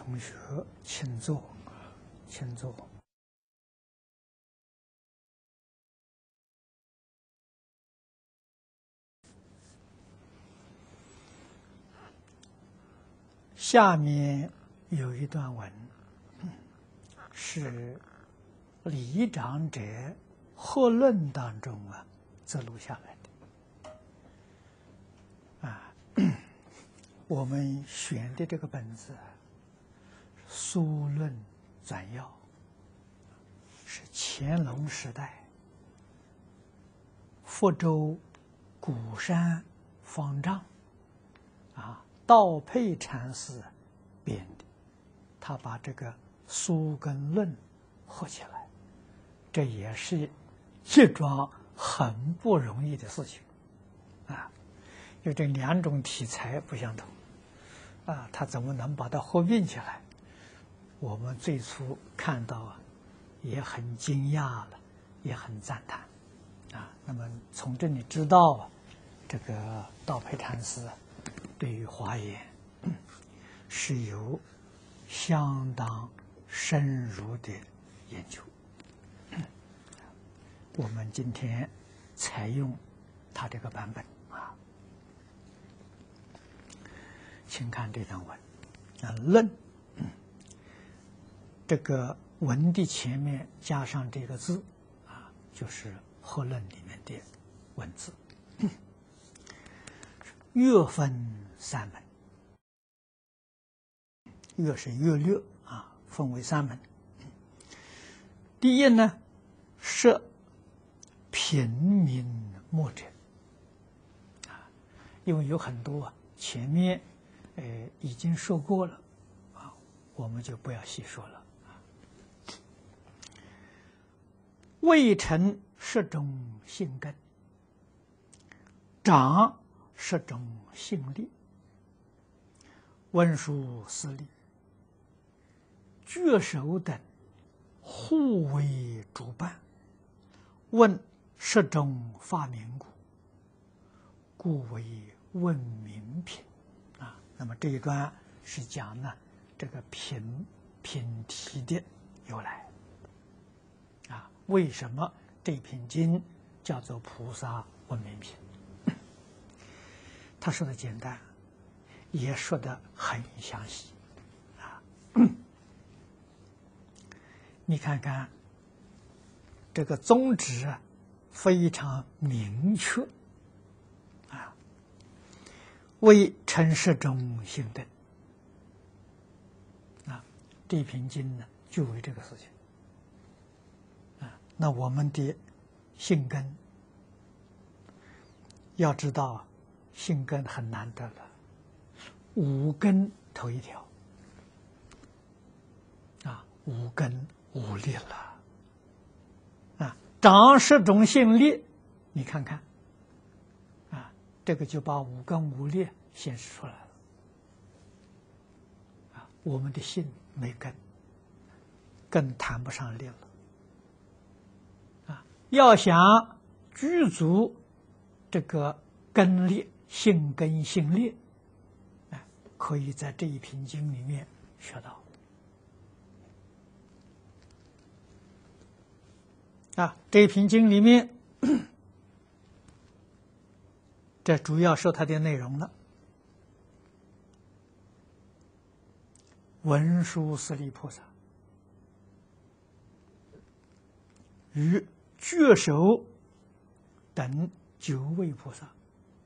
同学，请坐，请坐。下面有一段文，是李长者贺论当中记录下来的。我们选的这个本子《苏论纂要》，是乾隆时代福州鼓山方丈道佩禅师编的，他把这个苏跟论合起来，这也是一桩很不容易的事情因为这两种题材不相同他怎么能把它合并起来？我们最初看到也很惊讶了，也很赞叹那么从这里知道这个道佩禅师对于华严是有相当深入的研究。我们今天采用他这个版本请看这段文论这个文的前面加上这个字就是贺论里面的文字。乐分三门，乐是乐略分为三门。第一呢，是平民墨者因为有很多前面已经说过了我们就不要细说了。未成十种性根，长十种性力，文殊师利、觉首等互为主办，问十种发明故，故为问名品那么这一段是讲呢这个品题的由来为什么这品经叫做菩萨问名品？他说的简单，也说的很详细你看看这个宗旨非常明确为成十种性根这一品经呢就为这个事情那我们的性根要知道性根很难得了，五根头一条五根五力了长十种性力，你看看这个就把五根五力显示出来了我们的性没根，根谈不上力了要想具足这个根力，性根性力可以在这一品经里面学到这一品经里面这主要说它的内容了。文殊师利菩萨与觉首等9位菩萨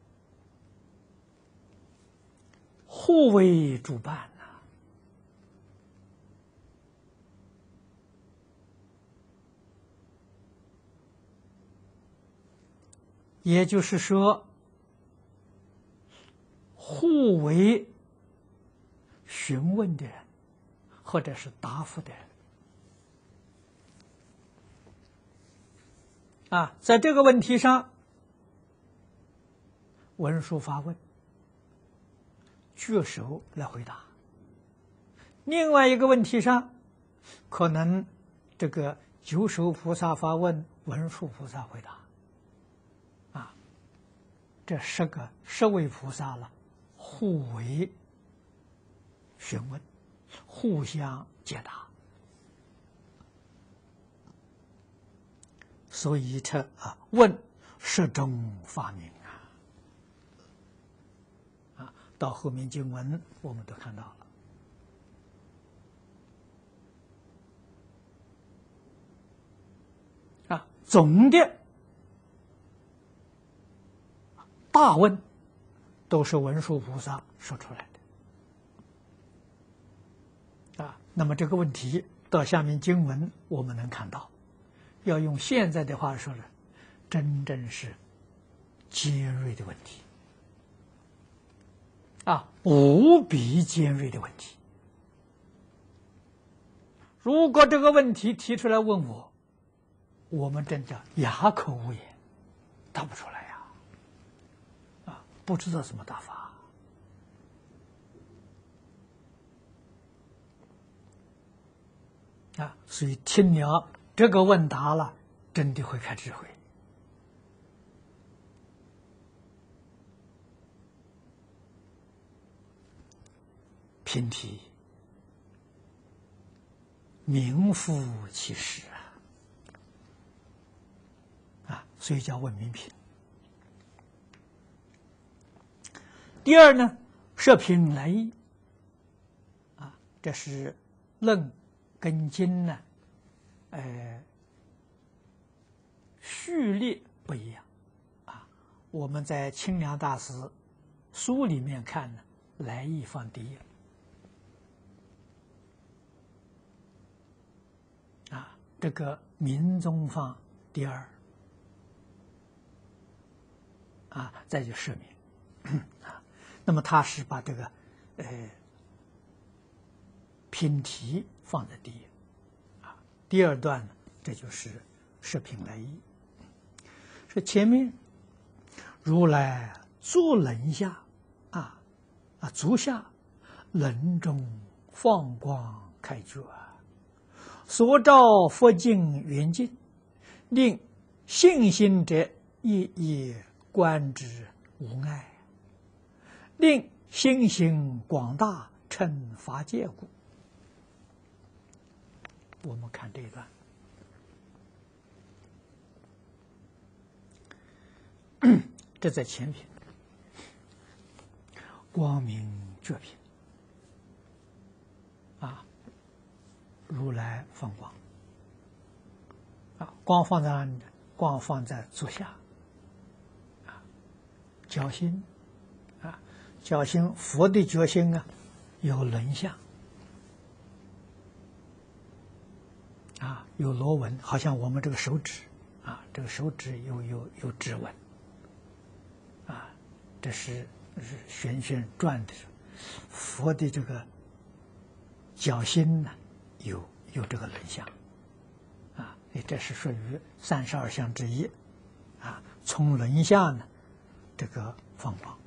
互为主办也就是说互为询问的人或者是答复的人在这个问题上，文殊发问，觉首来回答；另外一个问题上，可能这个九首菩萨发问，文殊菩萨回答这10位菩萨了互为询问， 互相解答。所以这问十种发明到后面经文我们都看到了总的大问都是文殊菩萨说出来的那么这个问题到下面经文我们能看到，要用现在的话说呢，真正是尖锐的问题无比尖锐的问题。如果这个问题提出来问我们真叫哑口无言，答不出来不知道怎么答法所以听了这个问答了，真的会开智慧。品题名副其实所以叫问名品。第二呢，摄品来意这是论跟经呢序列不一样我们在清凉大师书里面看呢，来意放第一这个明宗放第二再就摄名那么他是把这个品题放在第一第二段呢，这就是摄品来意。说前面如来坐轮下足下轮中放光开觉所照佛境圆净，令信心者一一观之无碍，令心行广大称法界故。我们看这一段这在前品光明觉品如来放光光放在哪里呢？光放在足下脚心脚心佛的脚心有轮相有螺纹，好像我们这个手指这个手指有指纹这是旋旋转的时候，佛的这个脚心呢有这个轮相这是属于32相之一从轮下呢这个放光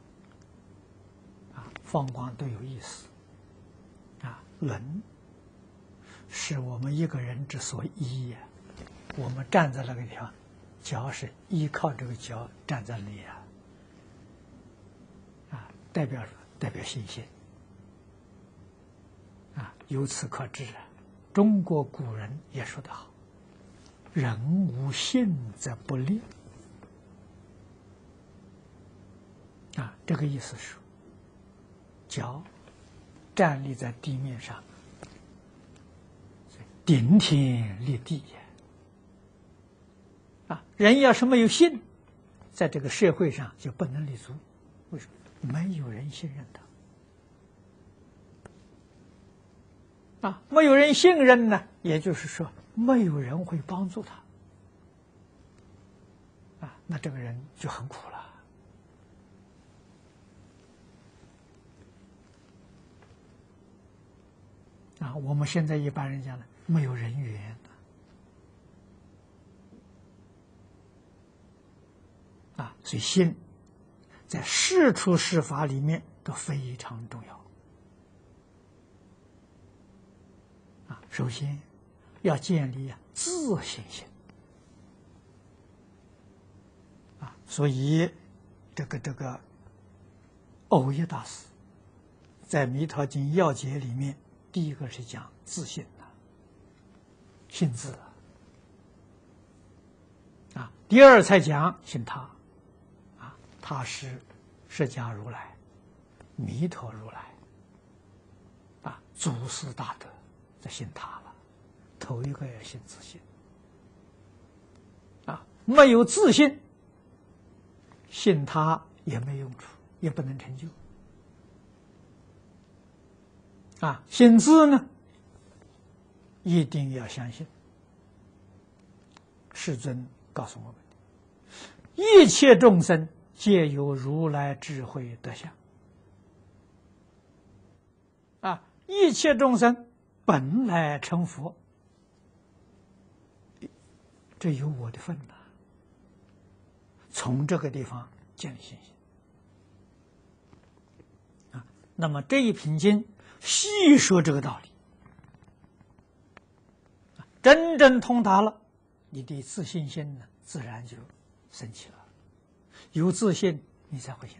放光都有意思轮是我们一个人之所依我们站在那个地方，脚是依靠这个脚站在那里代表信心由此可知中国古人也说得好，人无信则不立这个意思是脚站立在地面上顶天立地人要是没有信，在这个社会上就不能立足。为什么？没有人信任他没有人信任呢，也就是说没有人会帮助他那这个人就很苦了我们现在一般人讲呢，没有人缘所以信在事出事法里面都非常重要首先要建立自信心所以这个藕益大师在《弥陀经要解》里面第一个是讲自信的，信自啊，第二才讲信他啊，他是释迦如来、弥陀如来啊，祖师大德，这信他了。头一个要信自信啊，没有自信，信他也没用处，也不能成就。啊，信自呢，一定要相信。世尊告诉我们的，一切众生皆有如来智慧德相。啊，一切众生本来成佛，这有我的份呐。从这个地方建立信心。啊，那么这一品经细说这个道理，真正通达了，你的自信心呢，自然就升起了。有自信，你才会信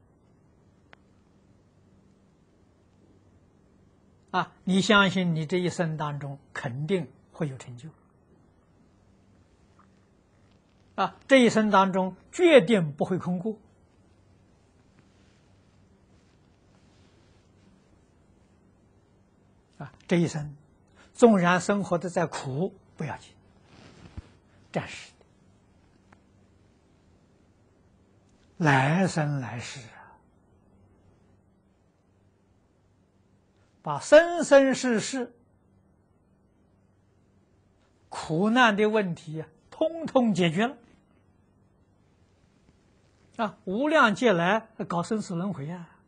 他。啊，你相信你这一生当中肯定会有成就。啊，这一生当中决定不会空过。啊，这一生，纵然生活的再苦，不要紧，暂时的。来生来世啊，把生生世世苦难的问题啊，通通解决了。啊，无量劫来搞生死轮回啊，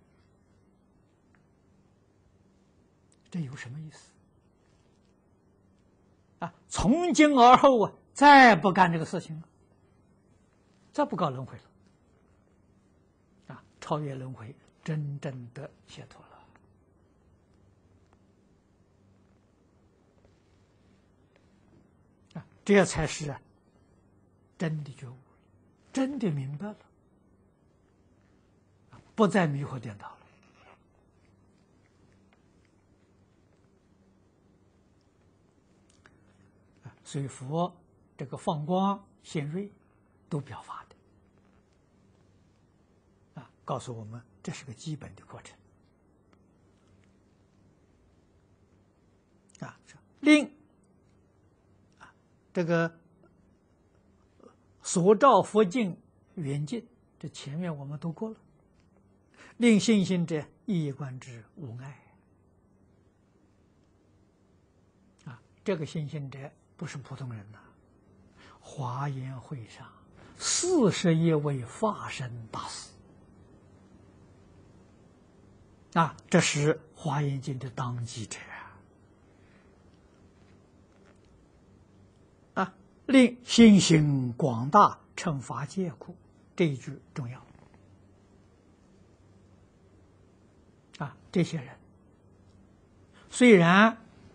这有什么意思？啊，从今而后啊，再不干这个事情了，再不搞轮回了。啊，超越轮回，真正的解脱了。啊，这才是真的觉悟，真的明白了，不再迷惑颠倒了。所以佛这个放光显锐都表法的啊，告诉我们这是个基本的过程啊。令啊这个所照佛境圆净，这前面我们都过了。令信心者一以观之，无碍啊，这个信心者不是普通人呐，华严会上41位法身大士啊，这是华严经的当机者啊。令心行广大，称法界苦，这一句重要啊。这些人虽然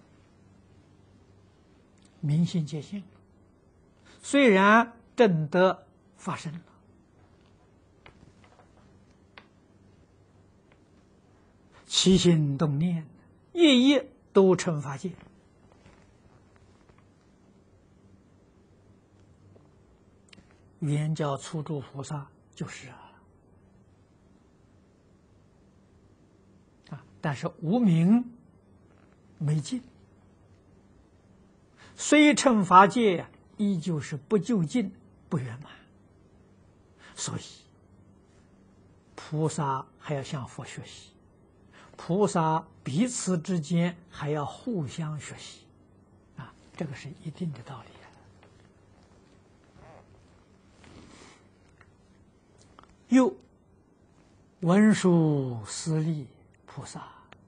明心见性，虽然证得发生了，起心动念，夜夜都成法界。圆教初住菩萨就是啊，但是无明没尽，虽成法界，依旧是不究竟、不圆满。所以，菩萨还要向佛学习，菩萨彼此之间还要互相学习，啊，这个是一定的道理。又文殊师利菩萨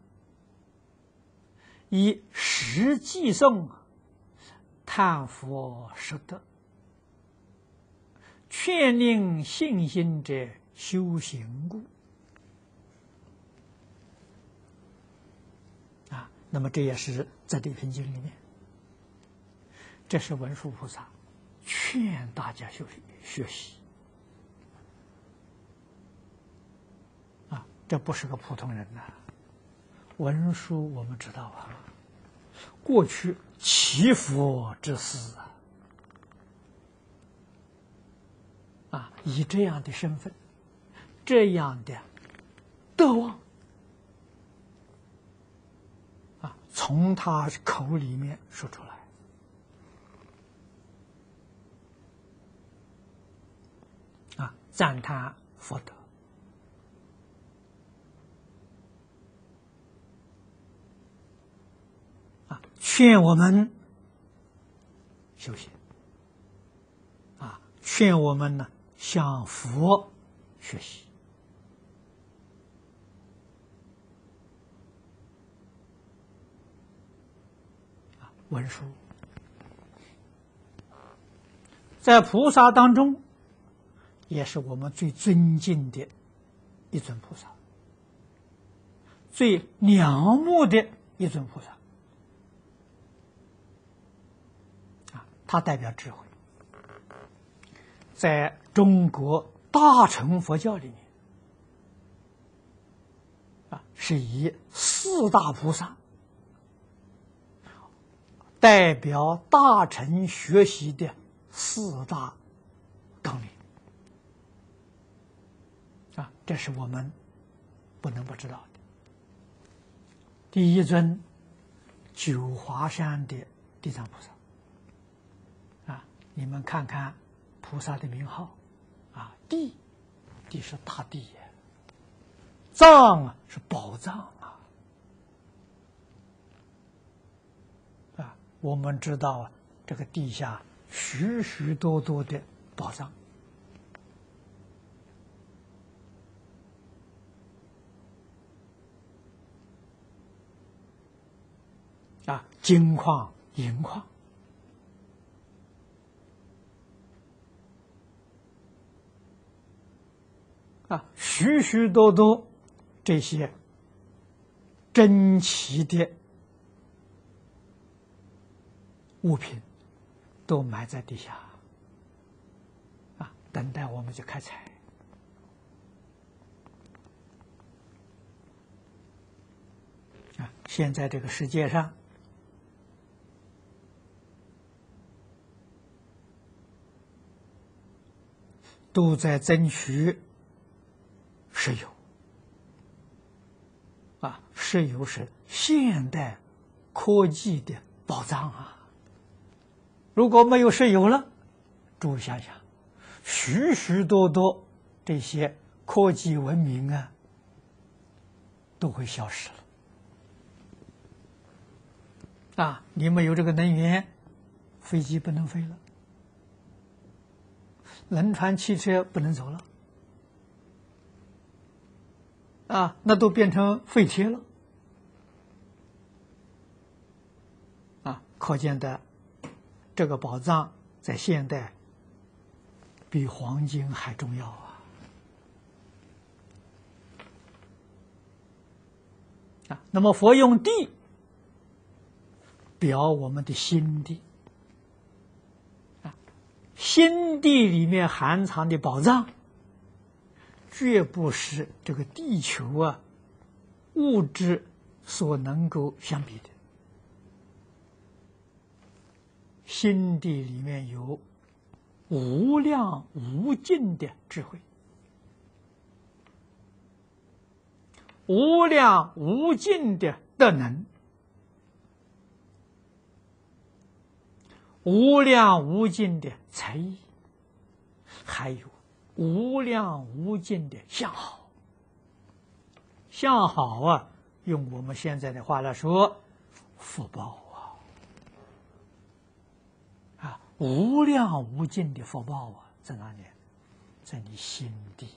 以实际颂叹佛实德，劝令信心者修行故啊。那么这也是在这篇经里面，这是文殊菩萨劝大家学习啊，这不是个普通人呐。 文殊我们知道啊，过去祈佛之事以这样的身份，这样的德望从他口里面说出来赞叹佛德劝我们修行劝我们呢向佛学习文殊在菩萨当中也是我们最尊敬的一尊菩萨，最仰慕的一尊菩萨它代表智慧。在中国大乘佛教里面是以四大菩萨代表大乘学习的四大纲领这是我们不能不知道的。第一尊九华山的地藏菩萨你们看看菩萨的名号地是大地呀，藏是宝藏我们知道这个地下许许多多的宝藏金矿银矿许许多多这些珍奇的物品都埋在地下等待我们去开采现在这个世界上都在争取石油石油是现代科技的宝藏如果没有石油了，诸位想想，许许多多这些科技文明都会消失了你没有这个能源，飞机不能飞了，轮船汽车不能走了那都变成废铁了可见的这个宝藏在现代比黄金还重要那么佛用地表我们的心地心地里面含藏的宝藏绝不是这个地球物质所能够相比的。心地里面有无量无尽的智慧，无量无尽的德能，无量无尽的才艺，还有无量无尽的相好。相好用我们现在的话来说，福报无量无尽的福报在哪里？在你心底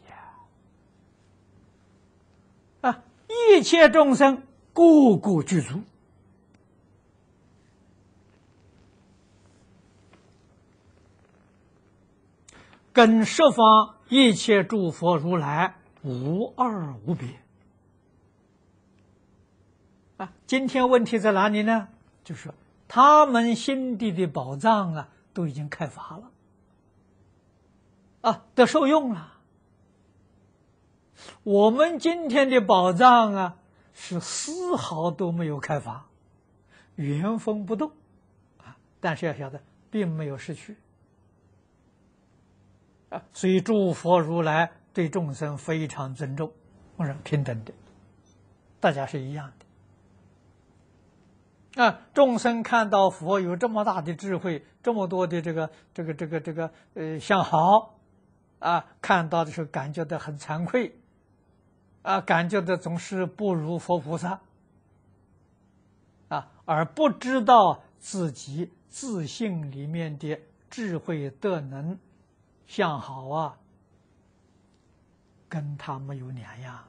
一切众生个个具足，跟十方一切诸佛如来无二无别今天问题在哪里呢？就是他们心底的宝藏都已经开发了得受用了。我们今天的宝藏是丝毫都没有开发，原封不动啊。但是要晓得，并没有失去啊。所以诸佛如来对众生非常尊重，我说平等的，大家是一样的啊。众生看到佛有这么大的智慧，这么多的相好啊，看到的时候感觉到很惭愧。啊，感觉的总是不如佛菩萨，啊，而不知道自己自性里面的智慧德能相好啊，跟他没有两样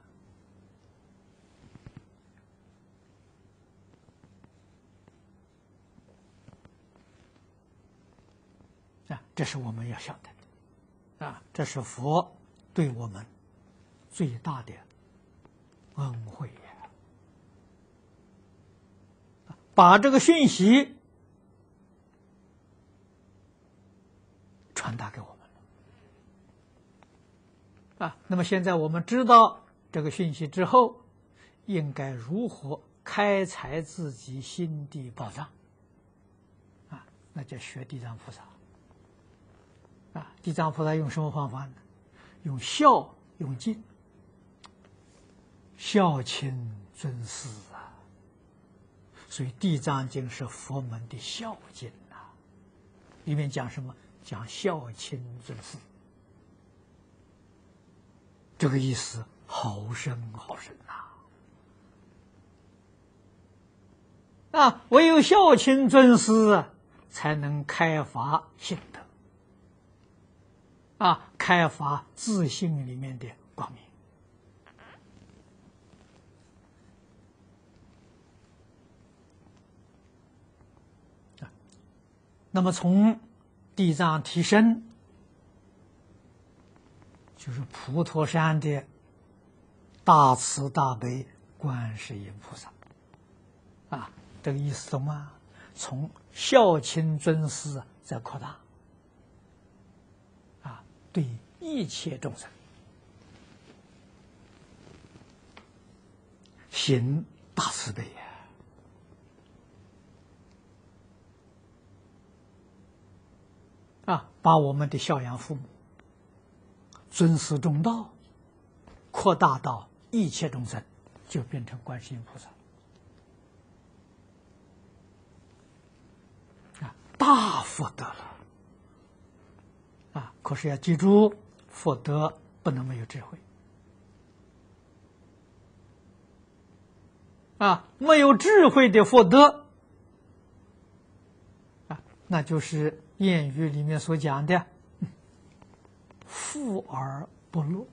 啊！这是我们要晓得的，啊，这是佛对我们最大的恩惠呀！把这个讯息传达给我们了啊。那么现在我们知道这个讯息之后，应该如何开采自己心地宝藏啊？那就学地藏菩萨啊。地藏菩萨用什么方法呢？用孝，用敬。孝亲尊师啊，所以《地藏经》是佛门的孝经啊。里面讲什么？讲孝亲尊师，这个意思好深好深啊！唯有孝亲尊师才能开发心德啊，开发自性里面的光明。那么从地藏提升，就是普陀山的大慈大悲观世音菩萨啊，这个意思懂吗？从孝亲尊师在扩大啊，对一切众生行大慈悲呀。啊，把我们的孝养父母、尊师重道扩大到一切众生，就变成观世音菩萨啊，大福德了啊！可是要记住，福德不能没有智慧啊，没有智慧的福德啊，那就是谚语里面所讲的富而不乐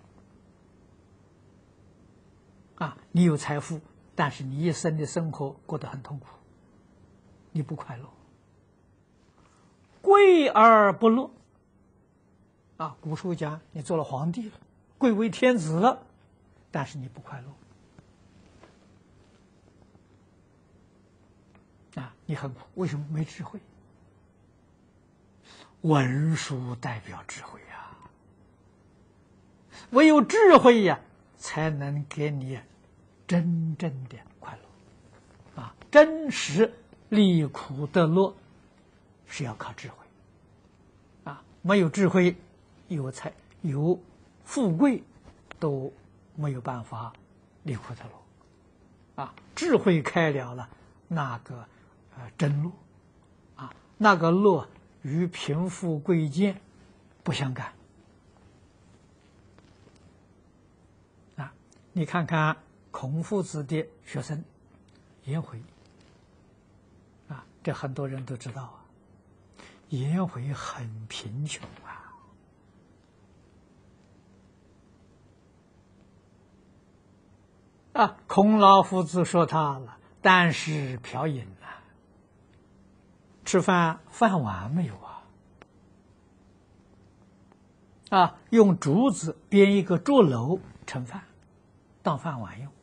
啊，你有财富，但是你一生的生活过得很痛苦，你不快乐。贵而不乐啊，古书讲你做了皇帝了，贵为天子了，但是你不快乐啊，你很苦，为什么？没智慧。文书代表智慧呀，唯有智慧呀，才能给你真正的快乐啊！真实离苦得乐是要靠智慧啊！没有智慧，有财有富贵都没有办法离苦得乐啊！智慧开了，那个真乐啊，那个乐与贫富贵贱不相干啊！你看看孔夫子的学生颜回啊，这很多人都知道啊。颜回很贫穷啊，孔老夫子说他了，但是瓢饮啊，吃饭饭碗没有啊，用竹子编一个竹篓盛饭，当饭碗用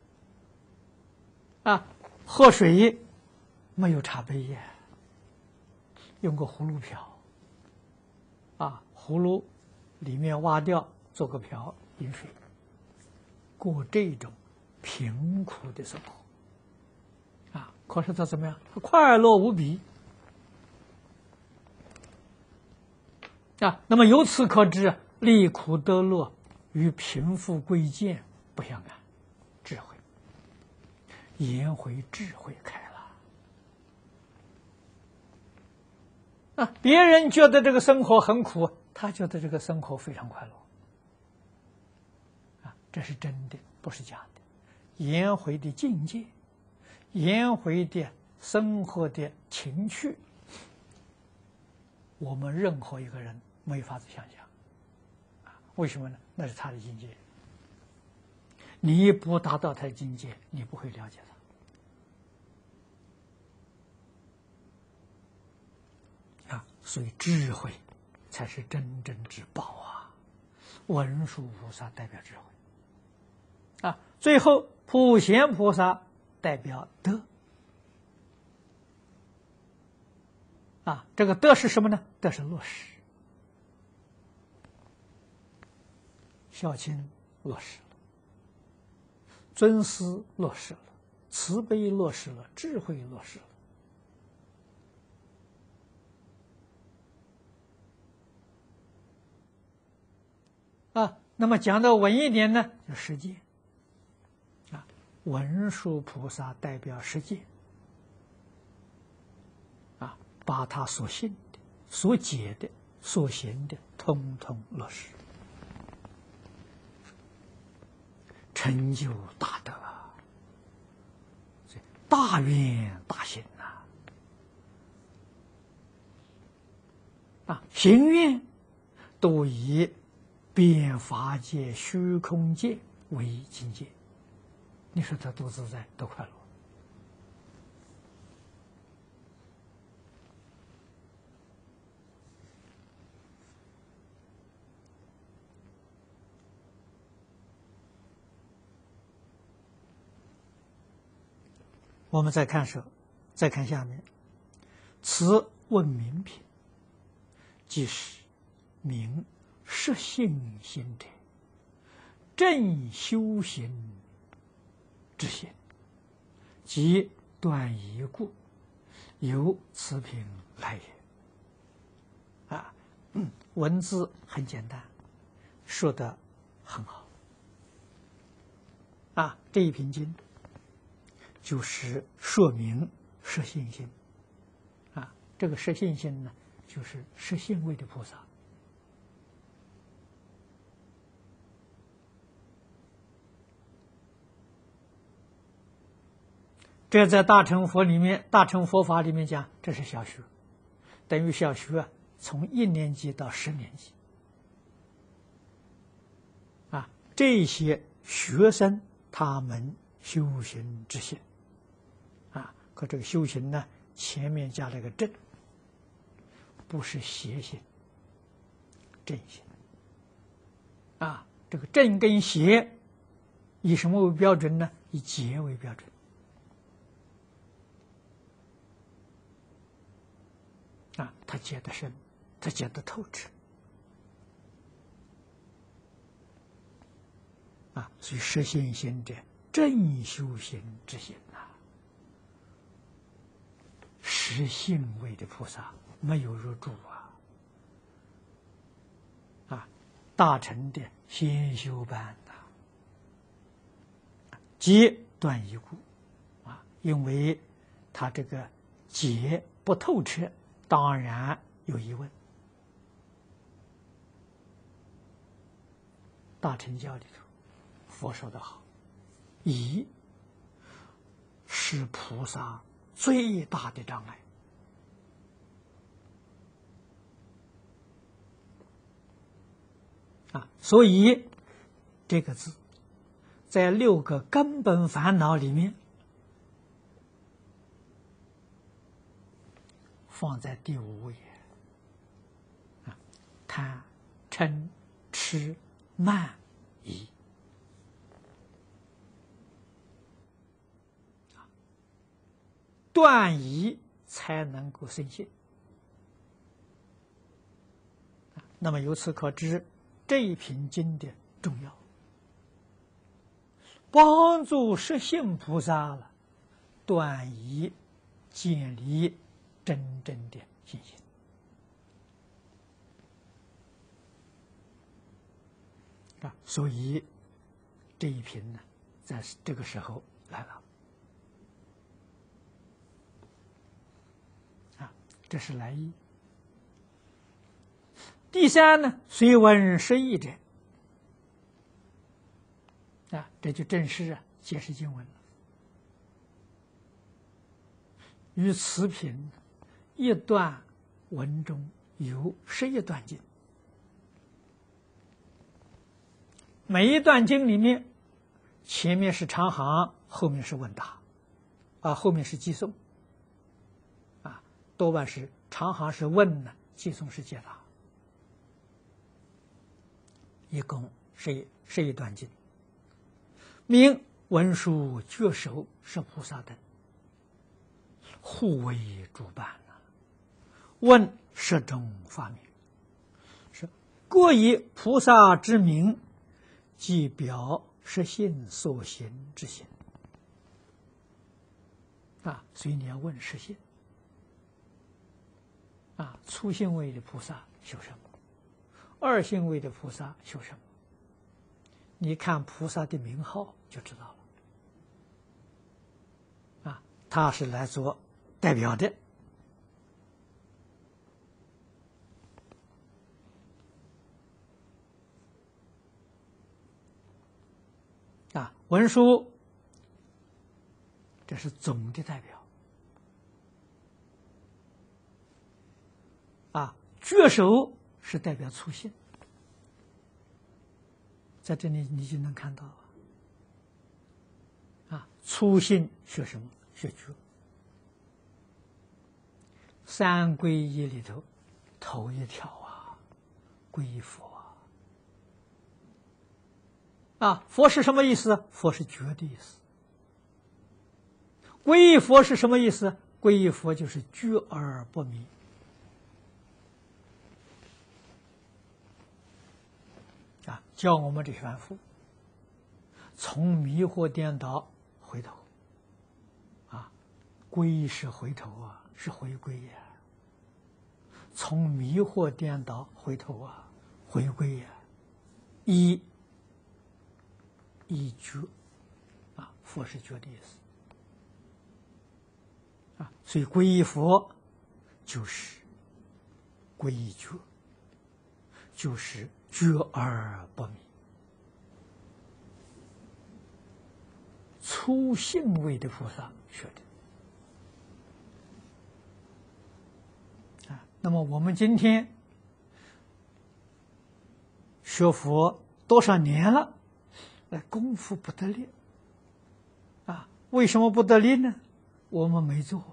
啊，喝水没有茶杯呀，用个葫芦瓢啊，葫芦里面挖掉做个瓢饮水，过这种贫苦的生活，可是他怎么样？他快乐无比那么由此可知，离苦得乐与贫富贵贱不相干，智慧，颜回智慧开了别人觉得这个生活很苦，他觉得这个生活非常快乐这是真的，不是假的。颜回的境界，颜回的生活的情趣，我们任何一个人没法子想象为什么呢？那是他的境界，你不达到他的境界，你不会了解他所以智慧才是真正之宝文殊菩萨代表智慧最后普贤菩萨代表德这个德是什么呢？德是落实，孝亲落实了，尊师落实了，慈悲落实了，智慧落实了那么讲到文一点呢，就实践文殊菩萨代表实践把他所信的、所解的、所行的，通通落实，成就大德大愿大行行愿都以遍法界、虚空界为境界，你说他多自在，多快乐我们再看下面，此问名品，即是名实性心者，正修行之心，即断疑故，由此品来也。文字很简单，说得很好。这一品经就是说明实性心这个实性心呢，就是实性位的菩萨。这在大乘佛里面，大乘佛法里面讲，这是小学，等于小学从1年级到10年级这些学生他们修行之心可这个修行呢，前面加了个正，不是邪心，正心这个正跟邪以什么为标准呢？以解为标准他解得深，他解得透彻所以实现行者正修行之心实性位的菩萨没有入住大乘的先修班即断疑故因为他这个解不透彻，当然有疑问。大乘教里头，佛说得好，疑是菩萨最大的障碍所以这个字在6个根本烦恼里面放在第5位贪嗔痴慢疑断疑才能够生信那么由此可知这一品经的重要。 帮助实性菩萨了，断疑建立真正的信心啊！所以这一品呢，在这个时候来了啊，这是来意。第三呢，虽闻实义者啊，这就正式解释经文了。于此品一段文中有11段经，每一段经里面，前面是长行，后面是问答，啊，后面是偈颂，啊，多半是长行是问呢，偈颂是解答，一共11段经，名文殊、觉首、摄菩萨等，互为主办问10种法名，是各以菩萨之名，即表实性所行之行啊，所以你要问实性啊，初性位的菩萨修什么？二性位的菩萨修什么？你看菩萨的名号就知道了啊，他是来做代表的啊。文殊这是总的代表啊，觉首是代表初性，在这里你就能看到啊，初性学什么？学觉。三皈依里头，头一条啊，皈依佛啊，佛是什么意思？佛是觉的意思。皈依佛是什么意思？皈依佛就是觉而不迷啊，教我们这些凡夫从迷惑颠倒回头啊，皈依是回头啊，是回归呀。从迷惑颠倒回头啊，回归呀，依觉啊，佛是觉的意思啊，所以皈依佛就是皈依觉，就是觉而不迷。初性位的菩萨学的啊。那么我们今天学佛多少年了，功夫不得力啊？为什么不得力呢？我们没做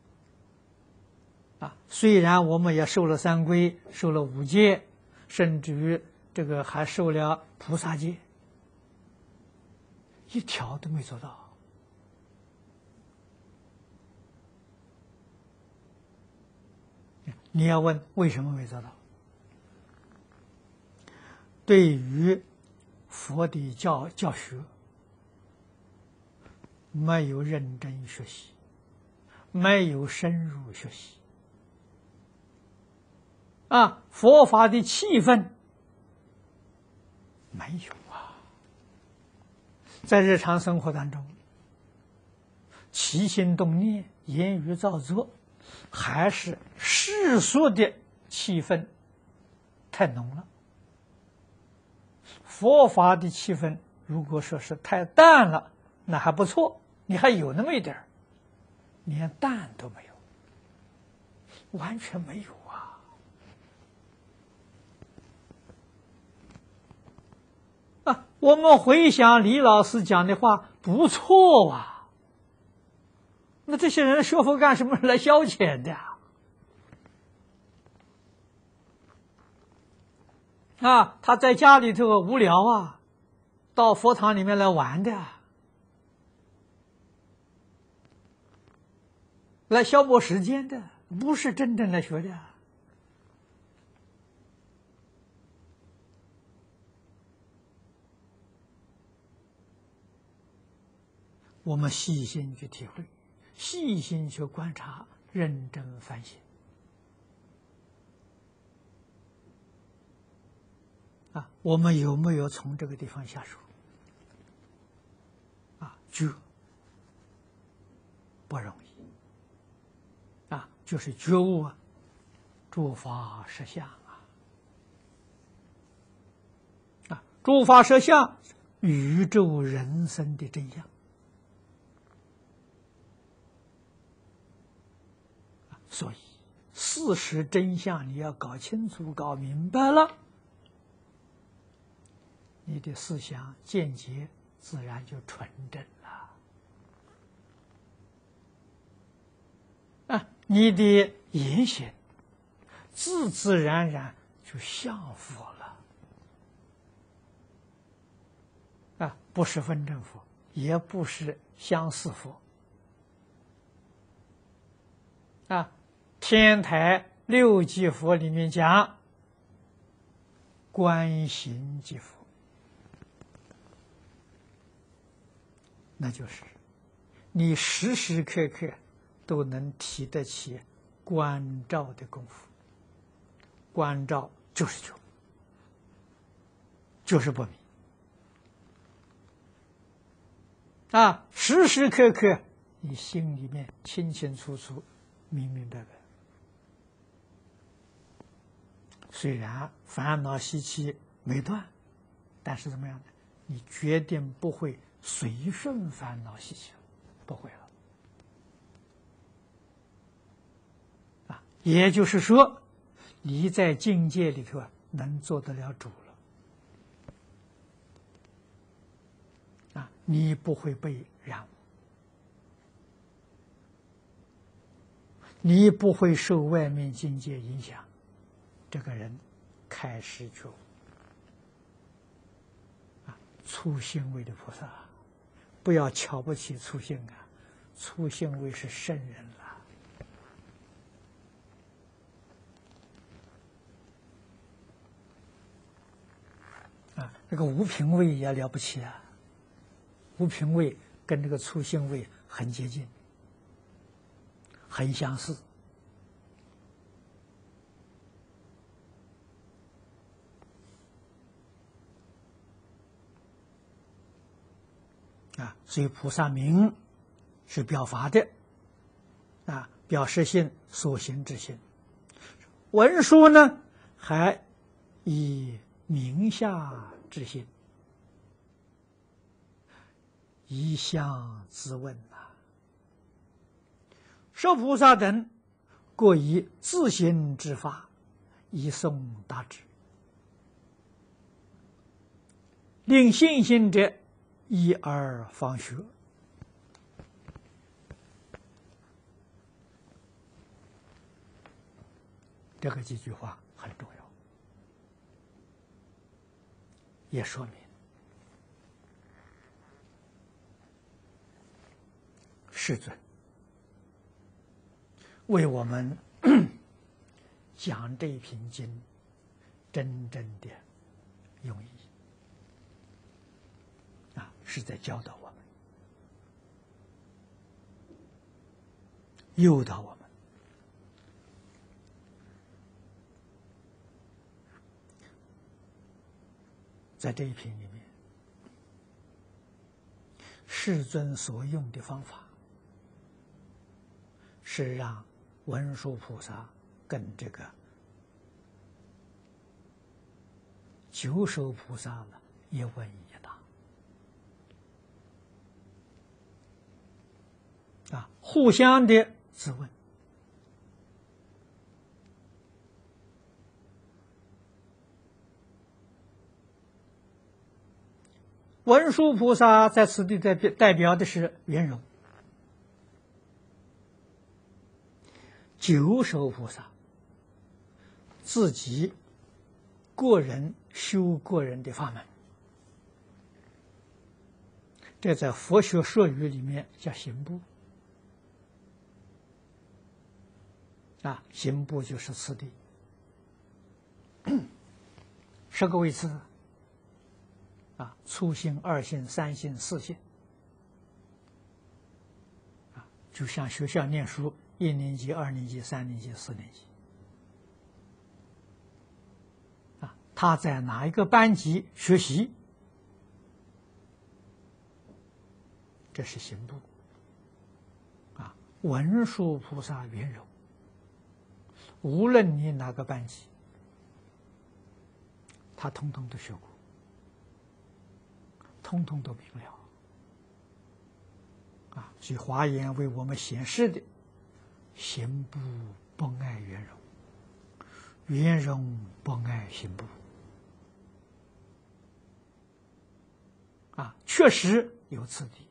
啊。虽然我们也受了三皈，受了五戒，甚至于这个还受了菩萨戒，一条都没做到。你要问为什么没做到？对于佛的教学没有认真学习，没有深入学习啊，佛法的气氛没有啊。在日常生活当中，起心动念、言语造作，还是世俗的气氛太浓了。佛法的气氛如果说是太淡了，那还不错，你还有那么一点儿，连淡都没有，完全没有啊！我们回想李老师讲的话不错啊，那这些人学佛干什么？来消遣的啊！他在家里头无聊啊，到佛堂里面来玩的，来消磨时间的，不是真正来学的。 我们细心去体会，细心去观察，认真反省。我们有没有从这个地方下手？觉不容易就是觉悟诸法实相诸法实相，宇宙人生的真相所以事实真相你要搞清楚、搞明白了，你的思想见解自然就纯正了你的言行自自然然就像佛了不是分正佛，也不是相似佛天台六即佛里面讲观行即佛，那就是你时时刻刻都能提得起观照的功夫。观照就是觉，就是不迷时时刻刻你心里面清清楚楚、明明白白。虽然烦恼习气没断，但是怎么样呢？你决定不会随顺烦恼习气，不会了也就是说，你在境界里头能做得了主了你不会被染污，你不会受外面境界影响，这个人开始觉悟粗心位的菩萨，不要瞧不起粗心粗心位是圣人了这个无品位也了不起无品位跟这个粗心位很接近，很相似所以菩萨名是表法的表实性、所行之心。文殊呢，还以名下之心，一向自问舍菩萨等各以自行之法，以诵达之，令信心者一而方学。这个几句话很重要，也说明世尊为我们讲这一品经真正的用意是在教导我们，诱导我们。在这一品里面，世尊所用的方法是让文殊菩萨跟这个九首菩萨呢一问一答互相的质问。文殊菩萨在此地代表的是圆融，九首菩萨自己个人修个人的法门，这在佛学术语里面叫行部行部就是次第10个位次初信、2信、3信、4信就像学校念书，1年级、2年级、3年级、4年级，他在哪一个班级学习，这是行部。文殊菩萨圆融，无论你哪个班级，他通通都学过，通通都明了。所以华严为我们显示的，行部不碍圆融，圆融不碍行部。确实有此地。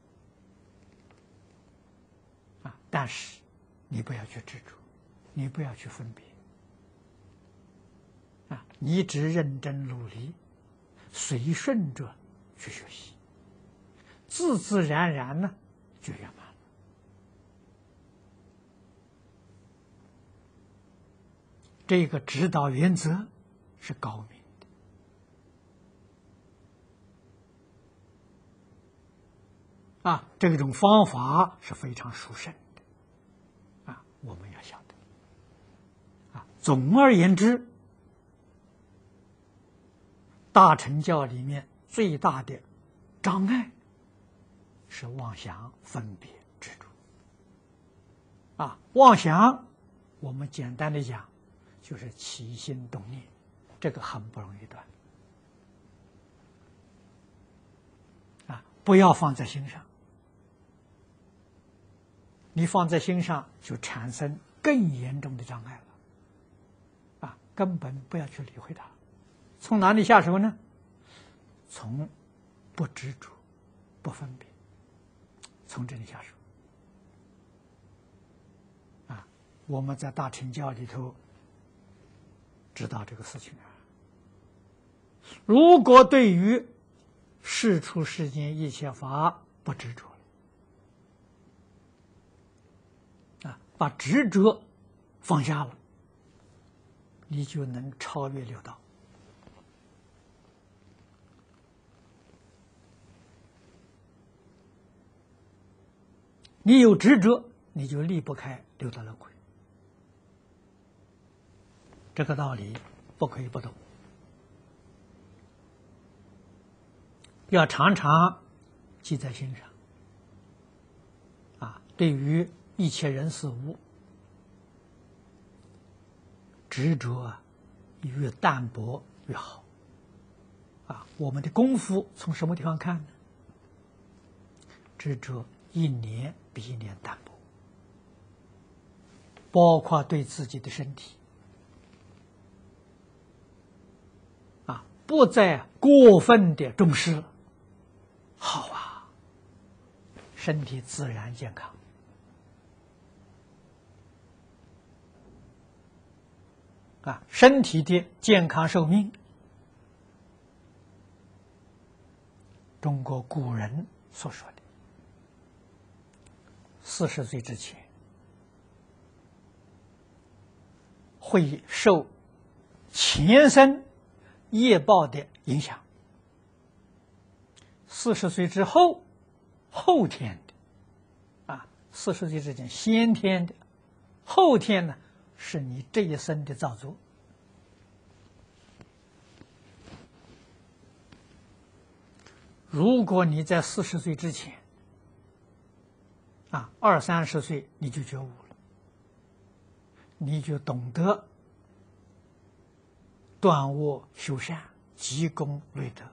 但是你不要去执着，你不要去分别。你只认真努力，随顺着去学习，自自然然呢就圆满了。这个指导原则是高明的，这种方法是非常殊胜的，我们要晓得。总而言之，大乘教里面最大的障碍是妄想、分别、执着。妄想，我们简单的讲，就是起心动念，这个很不容易断。不要放在心上，你放在心上就产生更严重的障碍了。根本不要去理会它。从哪里下手呢？从不执着、不分别，从这里下手。我们在大乘教里头知道这个事情。如果对于世出世间一切法不执着了，把执着放下了，你就能超越六道。你有执着，你就离不开六道轮回。这个道理不可以不懂，要常常记在心上。对于一切人事物，执着越淡薄越好。我们的功夫从什么地方看呢？执着一年比一年淡薄，包括对自己的身体，不再过分的重视了。好身体自然健康。身体的健康寿命，中国古人所说的，40岁之前会受前生业报的影响，40岁之后，后天的，40岁之前先天的，后天呢是你这一生的造作。如果你在40岁之前，20、30岁你就觉悟了，你就懂得断恶修善、积功累德，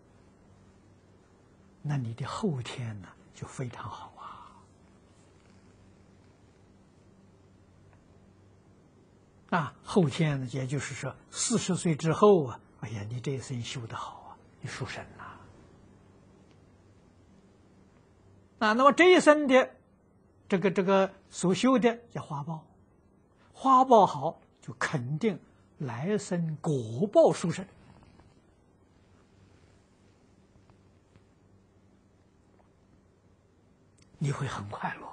那你的后天呢就非常好后天呢，也就是说40岁之后哎呀，你这一生修得好你殊胜那么这一生的这个所修的叫花报，花报好就肯定来生果报殊胜。你会很快乐，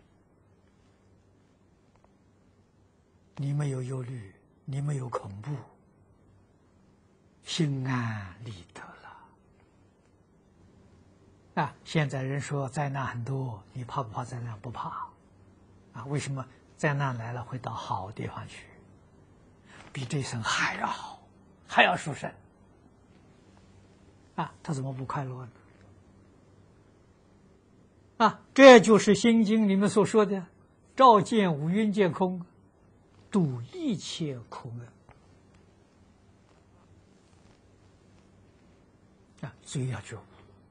你没有忧虑，你没有恐怖，心安理得啊，现在人说灾难很多，你怕不怕灾难？不怕。啊，为什么灾难来了会到好地方去？比这一生还要好，还要殊胜。啊，他怎么不快乐呢？啊，这就是《心经》里面所说的“照见五蕴皆空，度一切苦厄”。啊，所以要觉悟，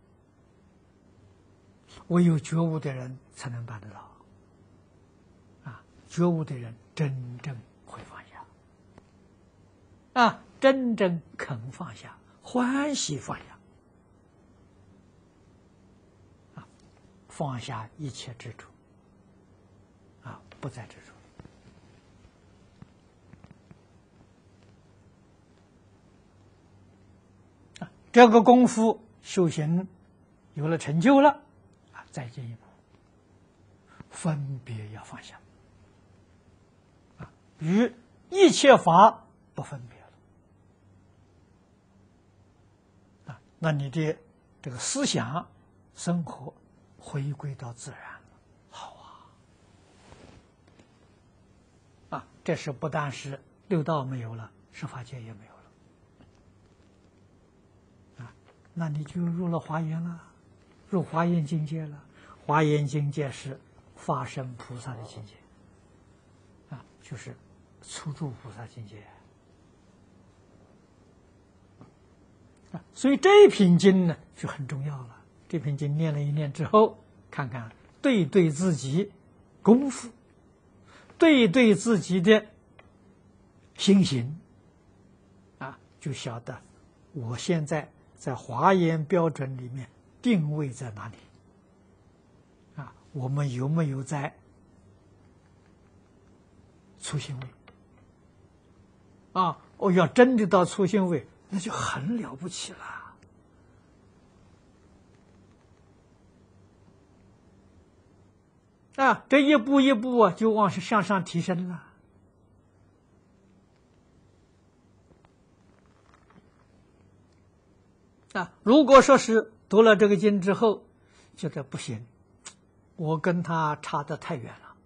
唯有觉悟的人才能办得到。啊，觉悟的人真正会放下，啊，真正肯放下，欢喜放下，啊，放下一切执着，啊，不再执着。这个功夫修行有了成就了，啊，再进一步，分别要放下，啊，与一切法不分别了，啊，那你的这个思想生活回归到自然了，好啊，啊，这是不但是六道没有了，十法界也没有了。那你就入了华严了，入华严境界了。华严境界是法身菩萨的境界，啊，就是初住菩萨境界。啊，所以这一品经呢就很重要了。这品经念了一念之后，看看对自己功夫，对自己的心行，啊，就晓得我现在在华严标准里面定位在哪里？啊，我们有没有在初心位？啊，我要真的到初心位，那就很了不起了。啊，这一步一步啊，就往向上提升了。啊，如果说是读了这个经之后，觉得不行，我跟他差得太远了，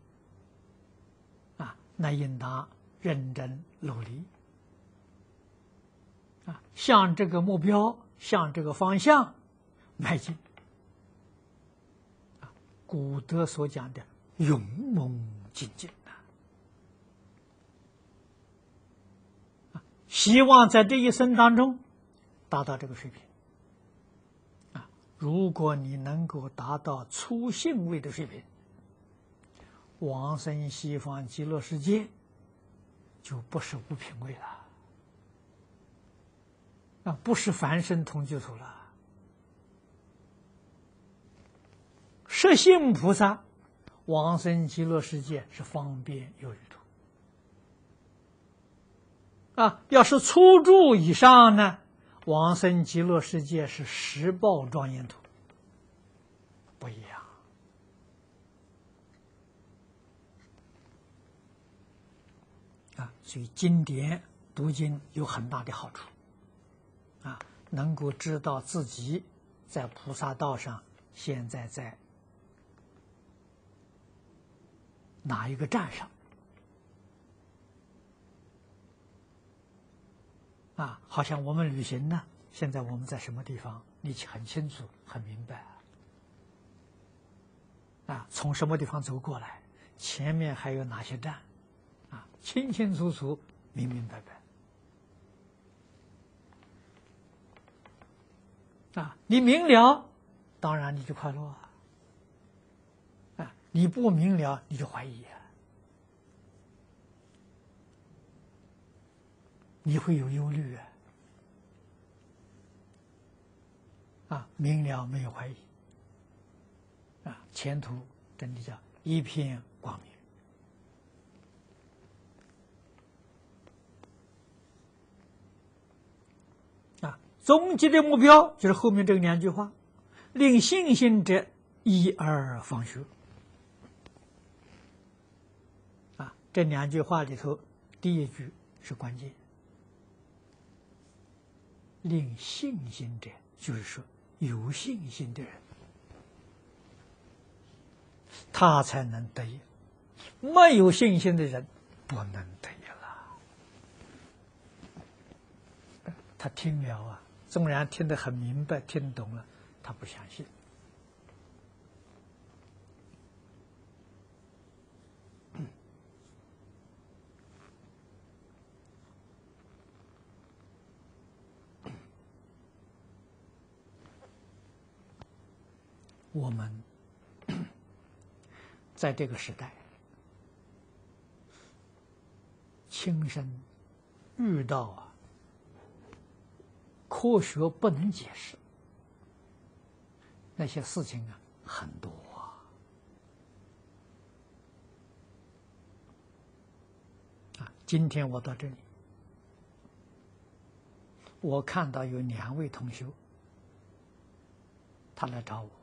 啊，那应当认真努力，啊，向这个目标，向这个方向迈进。啊，古德所讲的勇猛精进啊，希望在这一生当中达到这个水平，啊，如果你能够达到初信位的水平，往生西方极乐世界就不是五品位了，啊，不是凡圣同居土了。实性菩萨往生极乐世界是方便有余土，啊，要是初住以上呢，往生极乐世界是实报庄严土，不一样。啊，所以经典读经有很大的好处，啊，能够知道自己在菩萨道上现在在哪一个站上，啊，好像我们旅行呢，现在我们在什么地方，你很清楚、很明白，啊，从什么地方走过来，前面还有哪些站，啊，清清楚楚、明明白白，啊，你明了，当然你就快乐啊，啊，你不明了，你就怀疑啊，你会有忧虑啊。啊，明了没有怀疑，啊，前途真的叫一片光明。啊，终极的目标就是后面这两句话：令信心者一而方学。啊，这两句话里头，第一句是关键。令信心者，就是说有信心的人，他才能得；没有信心的人不能得了。他听了啊，纵然听得很明白，听懂了，他不相信。我们在这个时代亲身遇到啊，科学不能解释那些事情啊，很多啊。今天我到这里，我看到有2位同修，他来找我。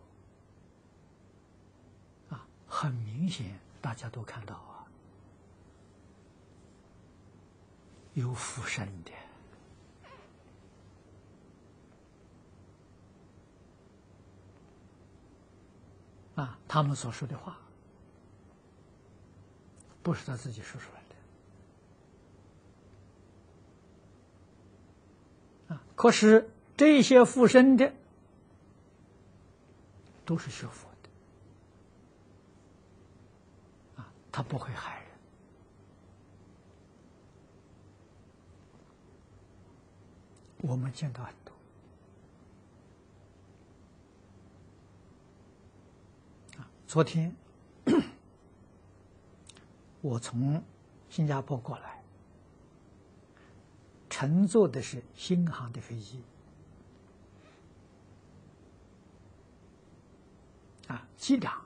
很明显，大家都看到啊，有附身的啊，他们所说的话不是他自己说出来的啊。可是这些附身的都是学佛的。他不会害人，我们见到很多昨天我从新加坡过来，乘坐的是新航的飞机啊，机长。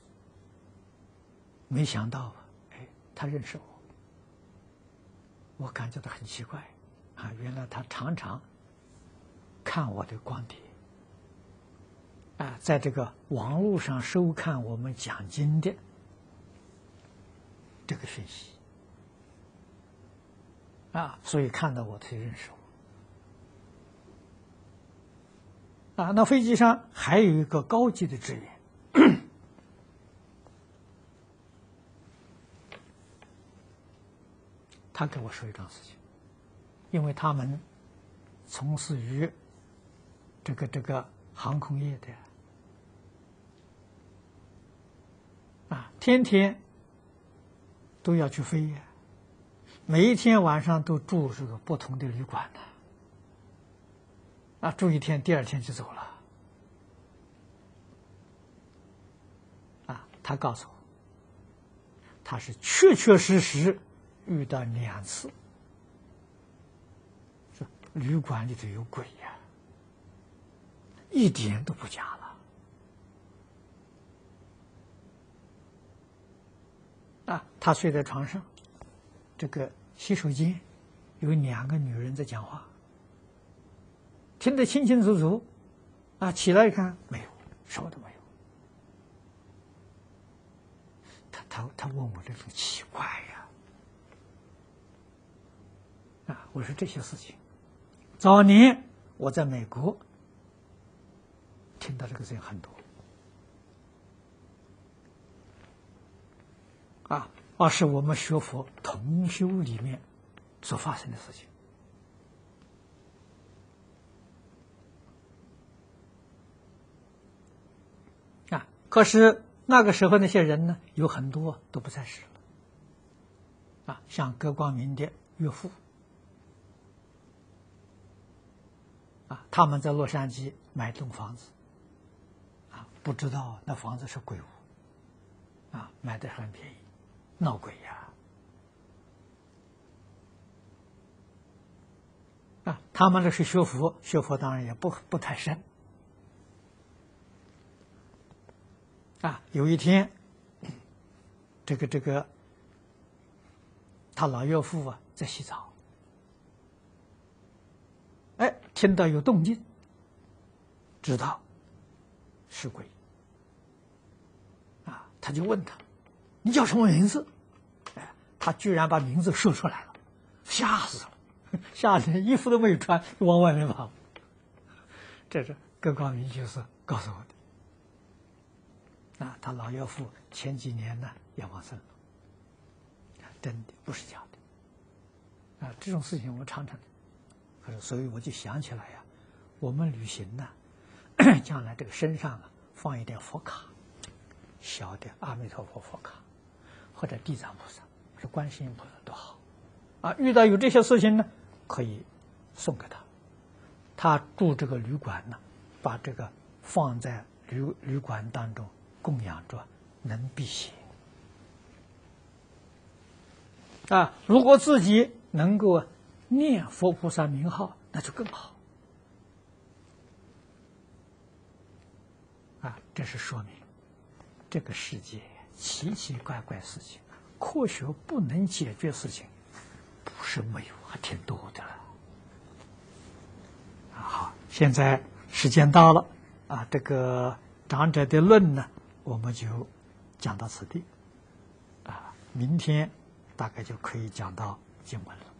没想到，哎，他认识我感觉到很奇怪，啊，原来他常常看我的光碟，啊，在这个网络上收看我们讲经的这个讯息，啊，所以看到我才认识我，啊，那飞机上还有一个高级的职员。他跟我说一桩事情，因为他们从事于这个航空业的啊，天天都要去飞呀，每一天晚上都住这个不同的旅馆呢，啊，住一天，第2天就走了，啊，他告诉我，他是确确实实遇到2次，说旅馆里头有鬼呀，一点都不假了。啊，他睡在床上，这个洗手间有2个女人在讲话，听得清清楚楚，啊，起来一看没有，什么都没有。他问我这种奇怪呀。啊，我说这些事情，早年我在美国听到这个事情很多，啊，而是我们学佛同修里面所发生的事情。啊，可是那个时候那些人呢，有很多都不在世了，啊，像葛光明的岳父。啊，他们在洛杉矶买栋房子，啊，不知道那房子是鬼屋，啊，买的很便宜，闹鬼呀！啊，他们这是学佛，学佛当然也不太深。啊，有一天，这个他老岳父啊在洗澡。哎，听到有动静，知道是鬼，啊，他就问他：“你叫什么名字？”哎，他居然把名字说出来了，吓死了，吓得衣服都没有穿，往外面跑。这是葛高明就是告诉我的。啊，他老岳父前几年呢也往生了，真的不是假的。啊，这种事情我常常，所以我就想起来呀，我们旅行呢，将来这个身上啊放一点佛卡，小的阿弥陀佛佛卡，或者地藏菩萨，或者观世音菩萨都好。啊，遇到有这些事情呢，可以送给他。他住这个旅馆呢，把这个放在旅馆当中供养着，能辟邪。啊，如果自己能够念佛菩萨名号，那就更好。啊，这是说明这个世界奇奇怪怪事情，科学不能解决事情，不是没有，还挺多的了。好，现在时间到了啊，这个长者的论呢，我们就讲到此地啊，明天大概就可以讲到经文了。